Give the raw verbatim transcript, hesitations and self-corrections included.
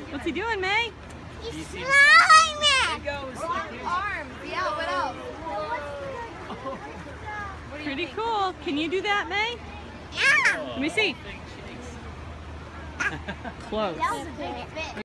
What's he doing, May? He's flying it. There he goes. Arms. Yeah, what else? What do you Pretty think? cool. Can you do that, May? Yeah. Let me see. Big shakes. Close. That was a big fish.